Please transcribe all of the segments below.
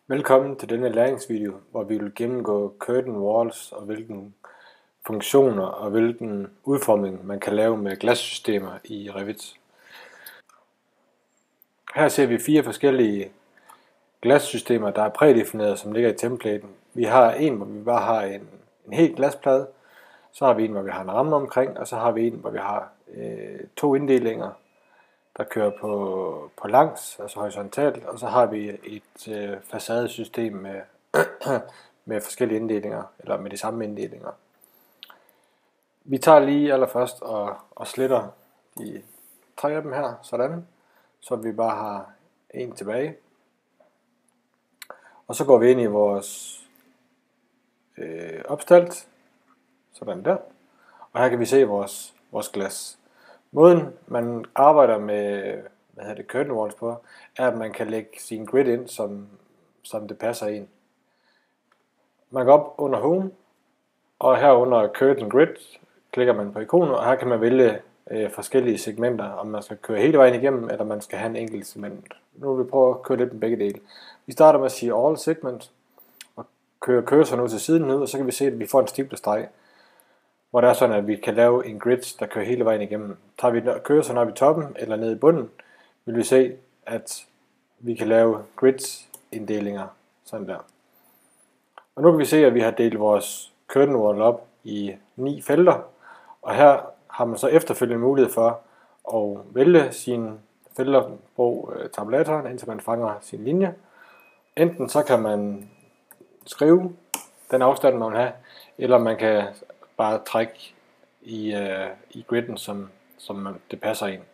Velkommen til denne læringsvideo, hvor vi vil gennemgå curtain walls og hvilke funktioner og hvilken udformning man kan lave med glassystemer i Revit. Her ser vi 4 forskellige glassystemer, der er prædefineret, som ligger i templaten. Vi har en, hvor vi bare har en hel glasplade, så har vi en, hvor vi har en ramme omkring, og så har vi en, hvor vi har 2 inddelinger, der kører på langs, altså horisontalt, og så har vi et facadesystem med forskellige inddelinger, eller med de samme inddelinger. Vi tager lige allerførst og sletter de 3 af dem her, sådan, så vi bare har en tilbage. Og så går vi ind i vores opstalt, sådan der, og her kan vi se vores glas. Måden man arbejder med curtain walls på, er at man kan lægge sin grid ind, som det passer ind. Man går op under home, og her under curtain grid klikker man på ikonet, og her kan man vælge forskellige segmenter, om man skal køre hele vejen igennem, eller man skal have en enkelt segment. Nu vil vi prøve at køre lidt med begge dele. Vi starter med at sige all segment, og kører cursor nu til siden ud, og så kan vi se, at vi får en stiplestreg, hvor det er sådan, at vi kan lave en grid, der kører hele vejen igennem. Tager vi cursoren op i toppen eller ned i bunden, vil vi se, at vi kan lave grid-inddelinger, sådan der. Og nu kan vi se, at vi har delt vores curtain wall op i 9 felter, og her har man så efterfølgende mulighed for at vælge sine felter på tabulatoren, indtil man fanger sin linje. Enten så kan man skrive den afstand, man vil have, eller man kan bare trække i gridden, som det passer ind.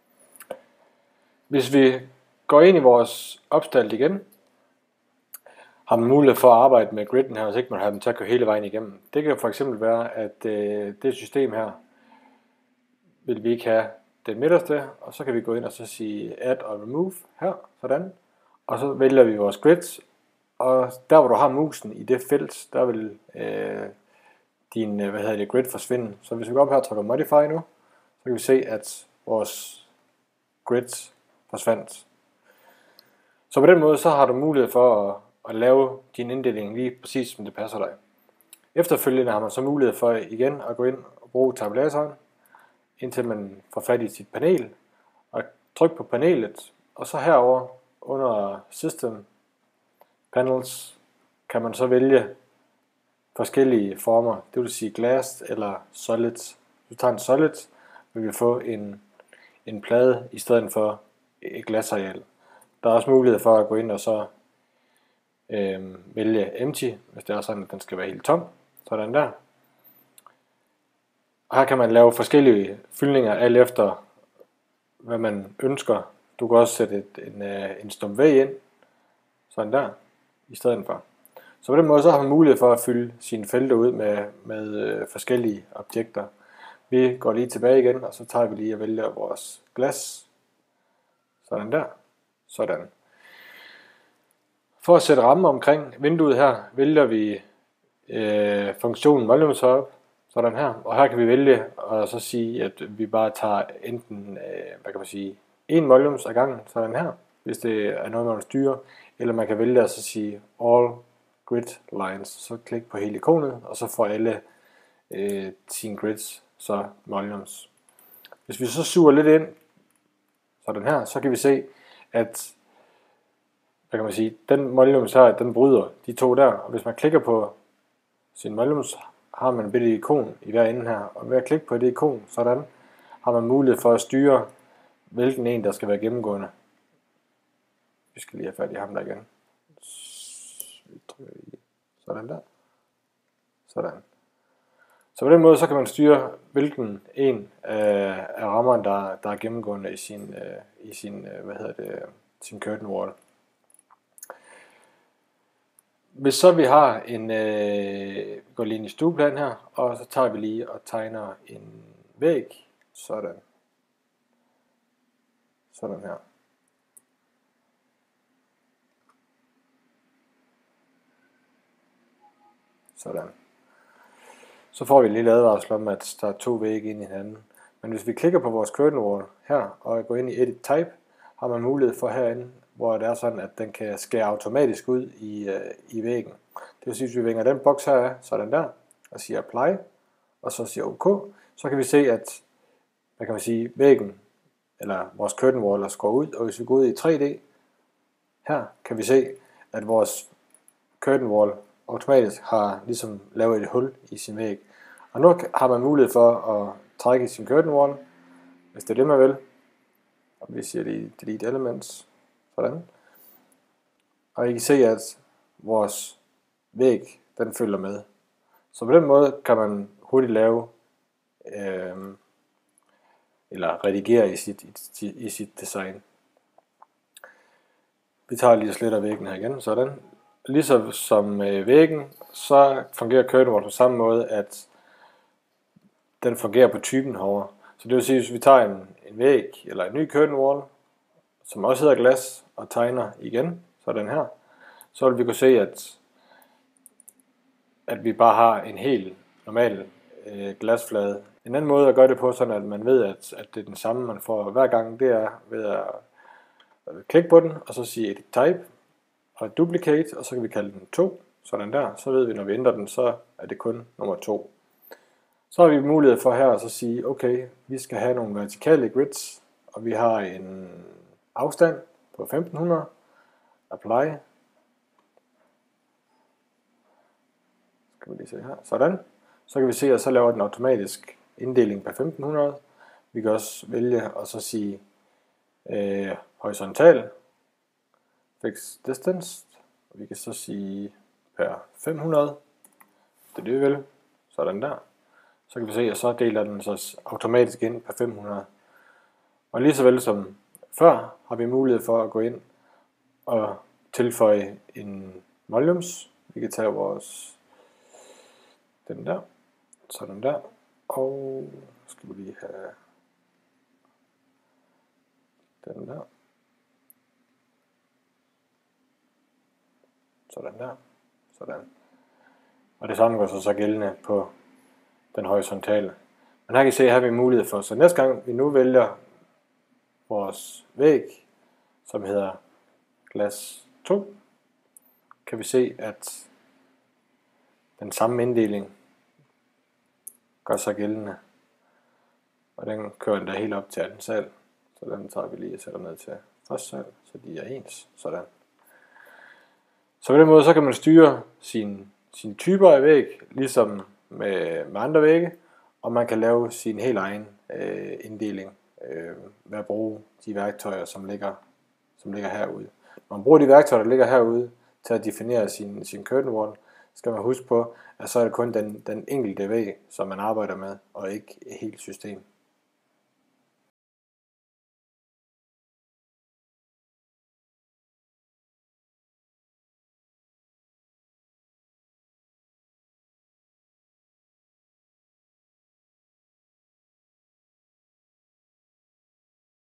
Hvis vi går ind i vores opstalt igen, har man mulighed for at arbejde med gridden her, hvis ikke man har dem til at køre hele vejen igennem. Det kan for eksempel være, at det system her vil vi ikke have den midterste, og så kan vi gå ind og så sige add og remove her, sådan. Og så vælger vi vores grids, og der hvor du har musen i det felt, der vil din grid forsvinde. Så hvis vi går op her og trykker modify nu, så kan vi se, at vores grid forsvandt. Så på den måde så har du mulighed for at lave din inddeling lige præcis som det passer dig. Efterfølgende har man så mulighed for igen at gå ind og bruge tabulatoren, indtil man får fat i sit panel, og tryk på panelet, og så herover under System Panels kan man så vælge forskellige former, det vil sige glass eller solid. Hvis du tager en solid, vil vi få en plade i stedet for et glasareal. Der er også mulighed for at gå ind og så vælge empty, hvis det er sådan, at den skal være helt tom. Sådan der. Og her kan man lave forskellige fyldninger, alt efter hvad man ønsker. Du kan også sætte en stump væg ind, sådan der, i stedet for. Så på den måde så har man mulighed for at fylde sine felter ud med forskellige objekter. Vi går lige tilbage igen, og så tager vi lige og vælger vores glas. Sådan der. Sådan. For at sætte ramme omkring vinduet her, vælger vi funktionen volume top, sådan her. Og her kan vi vælge og så sige, at vi bare tager enten, en volumes ad gangen, sådan her, hvis det er noget, man vil styre. Eller man kan vælge at så sige all grid lines, så klik på hele ikonet, og så får alle sine grids så volumes. Hvis vi så suger lidt ind, sådan her, så kan vi se, at den volumes her, den bryder de to der, og hvis man klikker på sin volumes, har man et bitte ikon i hver ende her, og ved at klikke på det ikon, sådan, har man mulighed for at styre, hvilken en, der skal være gennemgående. Vi skal lige have fat i ham der igen. Sådan der. Sådan. Så på den måde, så kan man styre, hvilken en af rammerne, der er gennemgående i sin curtain wall. Hvis så vi har vi går lige ind i stueplan her, og så tager vi lige og tegner en væg, sådan. Sådan her. Sådan. Så får vi en lille advarsel om, at der er 2 vægge ind i hinanden. Men hvis vi klikker på vores curtain wall her, og går ind i Edit Type, har man mulighed for herinde hvor det er sådan, at den kan skære automatisk ud i væggen. Det vil sige, at hvis vi vinger den boks her af, sådan der, og siger apply, og så siger OK, så kan vi se, at hvad kan man sige, væggen, eller vores curtain wall er skåret ud, og hvis vi går ud i 3D, her kan vi se, at vores curtain wall automatisk har ligesom lavet et hul i sin væg. Og nu har man mulighed for at trække sin curtain wall, hvis det er det, man vil. Og vi siger det delete elements, sådan. Og I kan se, at vores væg, den følger med. Så på den måde kan man hurtigt lave, eller redigere i sit design. Vi tager lige og sletter væggen her igen, sådan. Ligesom som væggen, så fungerer curtain wall på samme måde, at den fungerer på typen herovre. Så det vil sige, at hvis vi tager en væg, eller en ny curtain wall, som også hedder glas, og tegner igen, sådan her, så vil vi kunne se, at vi bare har en helt normal glasflade. En anden måde at gøre det på, sådan at man ved, at det er den samme, man får hver gang, det er ved at klikke på den, og så sige edit type, og duplicate, og så kan vi kalde den 2, sådan der. Så ved vi, når vi ændrer den, så er det kun nummer 2. Så har vi mulighed for her at så sige, okay, vi skal have nogle vertikale grids, og vi har en afstand på 1500, apply, skal vi lige se her, sådan. Så kan vi se, at så laver den automatisk inddeling på 1500. Vi kan også vælge at så sige horisontal, fix distance, og vi kan så sige per 500, det er det vi vil, sådan der. Så kan vi se, at så deler den så automatisk ind per 500. Og lige så vel som før, har vi mulighed for at gå ind og tilføje en volumes. Vi kan tage vores, den der, sådan der, og skal vi lige have den der, sådan der, sådan. Og det samme gør så gældende på den horisontale. Men her kan I se, at her har vi mulighed for, så næste gang vi nu vælger vores væg, som hedder glas 2, kan vi se, at den samme inddeling gør sig gældende. Og den kører den der helt op til anden sal. Så den tager vi lige og sætter ned til første sal, så de er ens. Sådan. Så på den måde så kan man styre sine typer af væg, ligesom med andre vægge, og man kan lave sin helt egen inddeling ved at bruge de værktøjer, som ligger herude. Når man bruger de værktøjer, der ligger herude, til at definere sin curtain wall, skal man huske på, at så er det kun den enkelte væg, som man arbejder med, og ikke et helt system.